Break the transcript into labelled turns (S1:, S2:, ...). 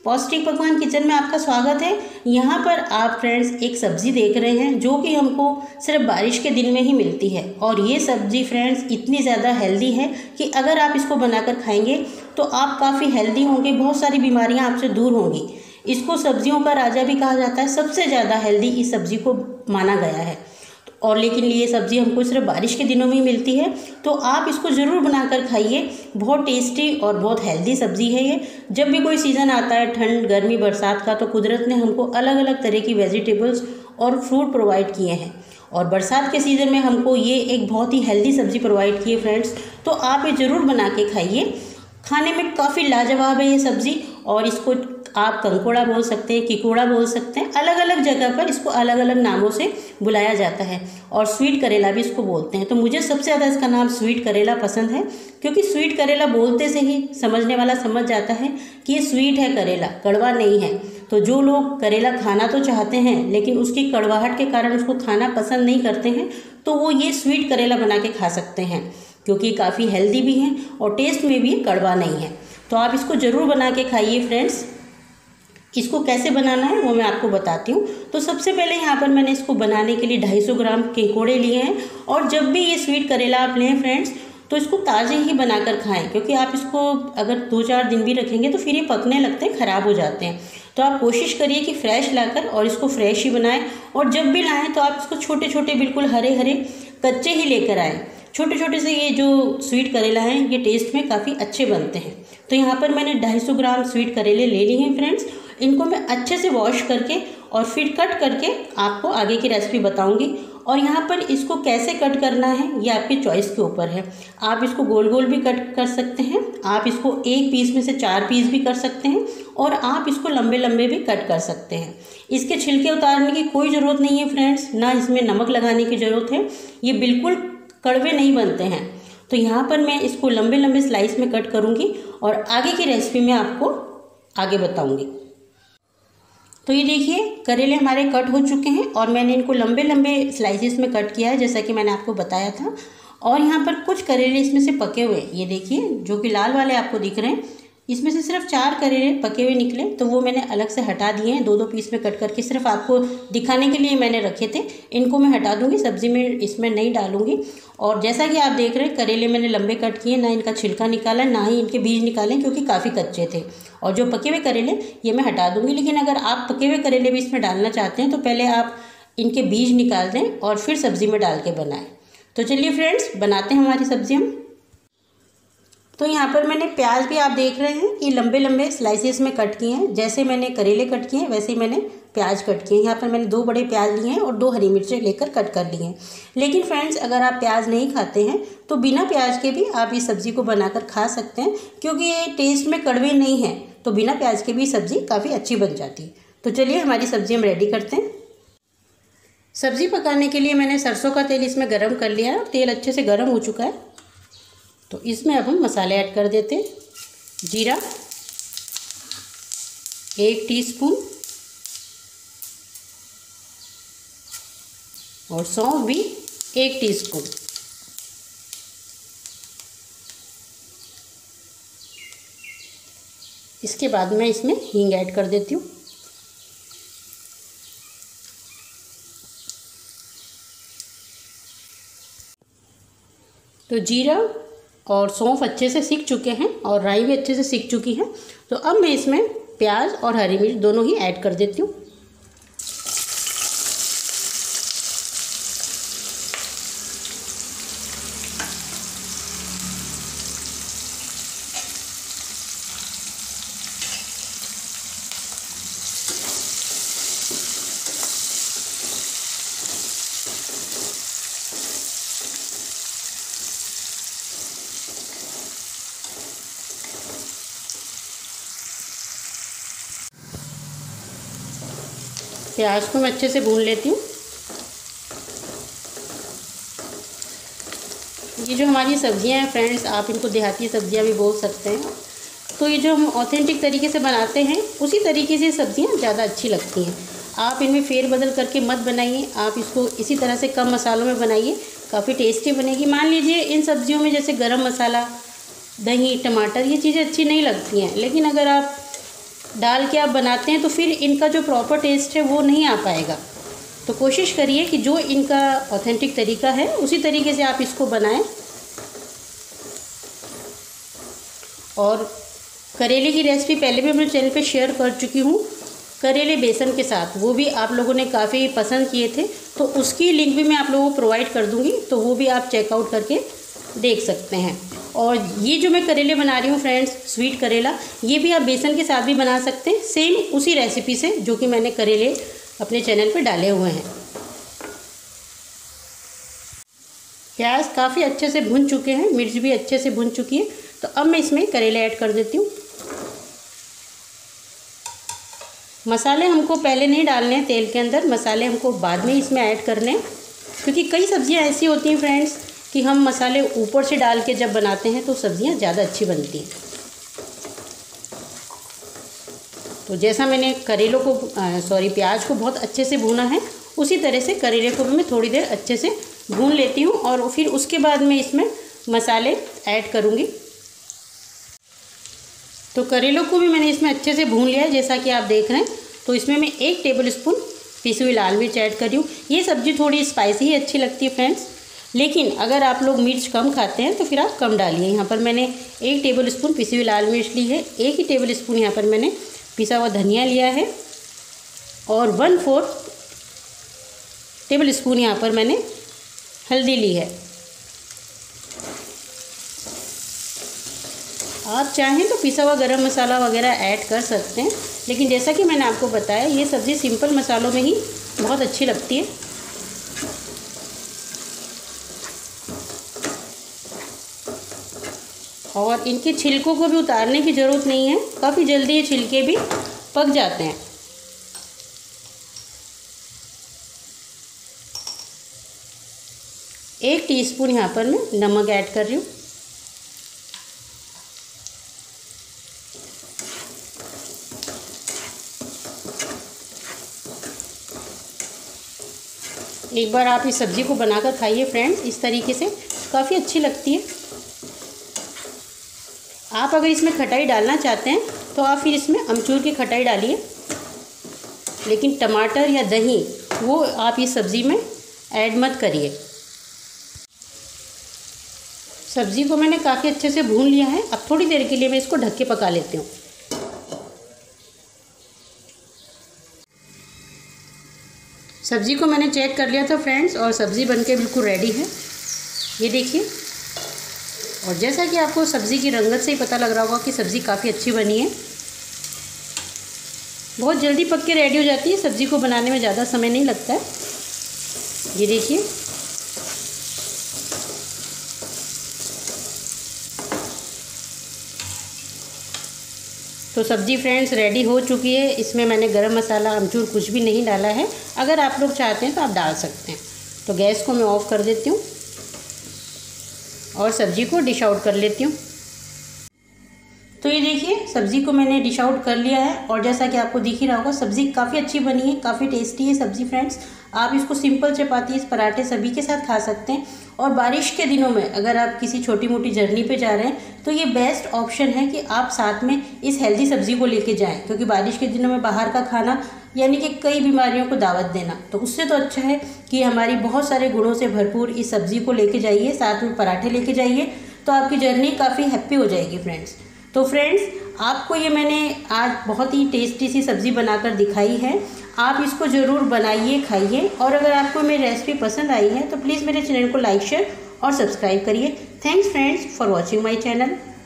S1: पौष्टिक पकवान किचन में आपका स्वागत है। यहाँ पर आप फ्रेंड्स एक सब्ज़ी देख रहे हैं जो कि हमको सिर्फ बारिश के दिन में ही मिलती है। और ये सब्ज़ी फ्रेंड्स इतनी ज़्यादा हेल्दी है कि अगर आप इसको बनाकर खाएंगे तो आप काफ़ी हेल्दी होंगे, बहुत सारी बीमारियाँ आपसे दूर होंगी। इसको सब्जियों का राजा भी कहा जाता है, सबसे ज़्यादा हेल्दी इस सब्ज़ी को माना गया है। और लेकिन ये सब्ज़ी हमको सिर्फ बारिश के दिनों में ही मिलती है, तो आप इसको ज़रूर बनाकर खाइए। बहुत टेस्टी और बहुत हेल्दी सब्ज़ी है ये। जब भी कोई सीज़न आता है, ठंड, गर्मी, बरसात का, तो कुदरत ने हमको अलग अलग तरह की वेजिटेबल्स और फ्रूट प्रोवाइड किए हैं। और बरसात के सीज़न में हमको ये एक बहुत ही हेल्दी सब्ज़ी प्रोवाइड की है फ्रेंड्स। तो आप ये ज़रूर बना के खाइए। खाने में काफ़ी लाजवाब है ये सब्ज़ी। और इसको आप कंकोड़ा बोल सकते हैं, किकोड़ा बोल सकते हैं, अलग अलग जगह पर इसको अलग अलग नामों से बुलाया जाता है। और स्वीट करेला भी इसको बोलते हैं। तो मुझे सबसे ज़्यादा इसका नाम स्वीट करेला पसंद है, क्योंकि स्वीट करेला बोलते से ही समझने वाला समझ जाता है कि ये स्वीट है करेला, कड़वा नहीं है। तो जो लोग करेला खाना तो चाहते हैं लेकिन उसकी कड़वाहट के कारण उसको खाना पसंद नहीं करते हैं, तो वो ये स्वीट करेला बना के खा सकते हैं, क्योंकि काफ़ी हेल्दी भी है और टेस्ट में भी कड़वा नहीं है। तो आप इसको ज़रूर बना के खाइए फ्रेंड्स। इसको कैसे बनाना है वो मैं आपको बताती हूँ। तो सबसे पहले यहाँ पर मैंने इसको बनाने के लिए 250 ग्राम किकोड़े लिए हैं। और जब भी ये स्वीट करेला आप लें फ्रेंड्स, तो इसको ताज़े ही बनाकर खाएं, क्योंकि आप इसको अगर 2-4 दिन भी रखेंगे तो फिर ये पकने लगते हैं, ख़राब हो जाते हैं। तो आप कोशिश करिए कि फ्रेश लाकर और इसको फ्रेश ही बनाएं। और जब भी लाएं तो आप इसको छोटे छोटे बिल्कुल हरे हरे कच्चे ही लेकर आएँ। छोटे छोटे से ये जो स्वीट करेला हैं ये टेस्ट में काफ़ी अच्छे बनते हैं। तो यहाँ पर मैंने 250 ग्राम स्वीट करेले ले लिए हैं फ्रेंड्स। इनको मैं अच्छे से वॉश करके और फिर कट करके आपको आगे की रेसिपी बताऊंगी। और यहाँ पर इसको कैसे कट करना है ये आपकी चॉइस के ऊपर है। आप इसको गोल गोल भी कट कर सकते हैं, आप इसको एक पीस में से 4 पीस भी कर सकते हैं, और आप इसको लंबे लंबे भी कट कर सकते हैं। इसके छिलके उतारने की कोई ज़रूरत नहीं है फ्रेंड्स, ना इसमें नमक लगाने की ज़रूरत है। ये बिल्कुल कड़वे नहीं बनते हैं। तो यहाँ पर मैं इसको लंबे लंबे स्लाइस में कट करूँगी और आगे की रेसिपी में आपको आगे बताऊँगी। तो ये देखिए करेले हमारे कट हो चुके हैं और मैंने इनको लंबे लंबे स्लाइसेस में कट किया है, जैसा कि मैंने आपको बताया था। और यहाँ पर कुछ करेले इसमें से पके हुए, ये देखिए जो कि लाल वाले आपको दिख रहे हैं, इसमें से सिर्फ 4 करेले पके हुए निकले, तो वो मैंने अलग से हटा दिए हैं। 2-2 पीस में कट करके सिर्फ आपको दिखाने के लिए मैंने रखे थे। इनको मैं हटा दूंगी, सब्जी में इसमें नहीं डालूंगी। और जैसा कि आप देख रहे हैं करेले मैंने लंबे कट किए, ना इनका छिलका निकाला, ना ही इनके बीज निकाले, क्योंकि काफ़ी कच्चे थे। और जो पके हुए करेले ये मैं हटा दूंगी। लेकिन अगर आप पके हुए करेले भी इसमें डालना चाहते हैं तो पहले आप इनके बीज निकाल दें और फिर सब्ज़ी में डाल के बनाएं। तो चलिए फ्रेंड्स बनाते हैं हमारी सब्ज़ी हम। तो यहाँ पर मैंने प्याज भी आप देख रहे हैं कि लंबे लंबे स्लाइसेस में कट किए हैं। जैसे मैंने करेले कट किए हैं वैसे ही मैंने प्याज कट किए हैं। यहाँ पर मैंने 2 बड़े प्याज लिए हैं और 2 हरी मिर्चें लेकर कट कर लिए हैं। लेकिन फ्रेंड्स अगर आप प्याज नहीं खाते हैं तो बिना प्याज के भी आप इस सब्ज़ी को बनाकर खा सकते हैं, क्योंकि ये टेस्ट में कड़वे नहीं हैं। तो बिना प्याज के भी सब्ज़ी काफ़ी अच्छी बन जाती है। तो चलिए हमारी सब्ज़ी हम रेडी करते हैं। सब्ज़ी पकाने के लिए मैंने सरसों का तेल इसमें गर्म कर लिया है और तेल अच्छे से गर्म हो चुका है। तो इसमें अब हम मसाले ऐड कर देते हैं। जीरा 1 टीस्पून और सौंफ भी 1 टीस्पून। इसके बाद मैं इसमें हींग ऐड कर देती हूँ। तो जीरा और सौंफ अच्छे से सीख चुके हैं और राई भी अच्छे से सीख चुकी है। तो अब मैं इसमें प्याज और हरी मिर्च दोनों ही ऐड कर देती हूँ। प्याज को मैं अच्छे से भून लेती हूँ। ये जो हमारी सब्जियां हैं फ्रेंड्स, आप इनको देहाती सब्जियां भी बोल सकते हैं। तो ये जो हम ऑथेंटिक तरीके से बनाते हैं उसी तरीके से सब्जियां ज़्यादा अच्छी लगती हैं। आप इनमें फेरबदल करके मत बनाइए, आप इसको इसी तरह से कम मसालों में बनाइए, काफ़ी टेस्टी बनेगी। मान लीजिए इन सब्जियों में जैसे गरम मसाला, दही, टमाटर, ये चीज़ें अच्छी नहीं लगती हैं, लेकिन अगर आप डाल के आप बनाते हैं तो फिर इनका जो प्रॉपर टेस्ट है वो नहीं आ पाएगा। तो कोशिश करिए कि जो इनका ऑथेंटिक तरीका है उसी तरीके से आप इसको बनाएं। और करेले की रेसिपी पहले भी अपने चैनल पे शेयर कर चुकी हूँ, करेले बेसन के साथ, वो भी आप लोगों ने काफ़ी पसंद किए थे, तो उसकी लिंक भी मैं आप लोगों को प्रोवाइड कर दूँगी, तो वो भी आप चेकआउट करके देख सकते हैं। और ये जो मैं करेले बना रही हूँ फ्रेंड्स, स्वीट करेला, ये भी आप बेसन के साथ भी बना सकते हैं, सेम उसी रेसिपी से जो कि मैंने करेले अपने चैनल पे डाले हुए हैं। प्याज काफ़ी अच्छे से भुन चुके हैं, मिर्च भी अच्छे से भुन चुकी है, तो अब मैं इसमें करेले ऐड कर देती हूँ। मसाले हमको पहले नहीं डालने हैं तेल के अंदर, मसाले हमको बाद में इसमें ऐड करने हैं, क्योंकि कई सब्जियां ऐसी होती हैं फ्रेंड्स कि हम मसाले ऊपर से डाल के जब बनाते हैं तो सब्जियां ज़्यादा अच्छी बनती हैं। तो जैसा मैंने करेलों को प्याज को बहुत अच्छे से भूना है, उसी तरह से करेले को भी मैं थोड़ी देर अच्छे से भून लेती हूँ और फिर उसके बाद मैं इसमें मसाले ऐड करूँगी। तो करेलों को भी मैंने इसमें अच्छे से भून लिया है, जैसा कि आप देख रहे हैं। तो इसमें मैं 1 टेबल स्पून पिसी हुई लाल मिर्च ऐड कर रही हूँ। ये सब्ज़ी थोड़ी स्पाइसी ही अच्छी लगती है फ्रेंड्स, लेकिन अगर आप लोग मिर्च कम खाते हैं तो फिर आप कम डालिए। यहाँ पर मैंने 1 टेबल स्पून पिसी हुई लाल मिर्च ली है, 1 ही टेबल स्पून यहाँ पर मैंने पिसा हुआ धनिया लिया है और 1/4 टेबल स्पून यहाँ पर मैंने हल्दी ली है। आप चाहें तो पिसा हुआ गरम मसाला वगैरह ऐड कर सकते हैं, लेकिन जैसा कि मैंने आपको बताया ये सब्ज़ी सिंपल मसालों में ही बहुत अच्छी लगती है। और इनके छिलकों को भी उतारने की ज़रूरत नहीं है, काफ़ी जल्दी ये छिलके भी पक जाते हैं। एक टीस्पून यहाँ पर मैं नमक ऐड कर रही हूँ। एक बार आप इस सब्ज़ी को बनाकर खाइए फ्रेंड्स, इस तरीके से काफ़ी अच्छी लगती है। आप अगर इसमें खटाई डालना चाहते हैं तो आप फिर इसमें अमचूर की खटाई डालिए, लेकिन टमाटर या दही वो आप इस सब्ज़ी में ऐड मत करिए। सब्ज़ी को मैंने काफ़ी अच्छे से भून लिया है, अब थोड़ी देर के लिए मैं इसको ढक के पका लेती हूँ। सब्ज़ी को मैंने चेक कर लिया था फ्रेंड्स, और सब्ज़ी बनके बिल्कुल रेडी है, ये देखिए। और जैसा कि आपको सब्ज़ी की रंगत से ही पता लग रहा होगा कि सब्ज़ी काफ़ी अच्छी बनी है, बहुत जल्दी पक के रेडी हो जाती है, सब्ज़ी को बनाने में ज़्यादा समय नहीं लगता है। ये देखिए, तो सब्ज़ी फ्रेंड्स रेडी हो चुकी है। इसमें मैंने गरम मसाला, अमचूर कुछ भी नहीं डाला है, अगर आप लोग चाहते हैं तो आप डाल सकते हैं। तो गैस को मैं ऑफ़ कर देती हूँ और सब्ज़ी को डिश आउट कर लेती हूँ। तो ये देखिए, सब्ज़ी को मैंने डिश आउट कर लिया है, और जैसा कि आपको दिख ही रहा होगा सब्ज़ी काफ़ी अच्छी बनी है, काफ़ी टेस्टी है सब्ज़ी फ्रेंड्स। आप इसको सिंपल चपाती, पराठे सभी के साथ खा सकते हैं। और बारिश के दिनों में अगर आप किसी छोटी मोटी जर्नी पे जा रहे हैं तो ये बेस्ट ऑप्शन है कि आप साथ में इस हेल्दी सब्ज़ी को लेके जाएं, क्योंकि बारिश के दिनों में बाहर का खाना यानी कि कई बीमारियों को दावत देना, तो उससे तो अच्छा है कि हमारी बहुत सारे गुणों से भरपूर इस सब्ज़ी को लेके जाइए, साथ में पराठे लेके जाइए, तो आपकी जर्नी काफ़ी हैप्पी हो जाएगी फ्रेंड्स। तो फ्रेंड्स, आपको ये मैंने आज बहुत ही टेस्टी सी सब्ज़ी बनाकर दिखाई है, आप इसको ज़रूर बनाइए, खाइए। और अगर आपको मेरी रेसिपी पसंद आई है तो प्लीज़ मेरे चैनल को लाइक, शेयर और सब्सक्राइब करिए। Thanks friends for watching my channel.